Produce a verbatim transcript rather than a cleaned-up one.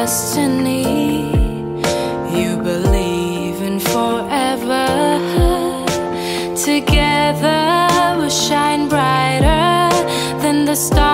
destiny. You believe in forever. Together we'll shine brighter than the stars.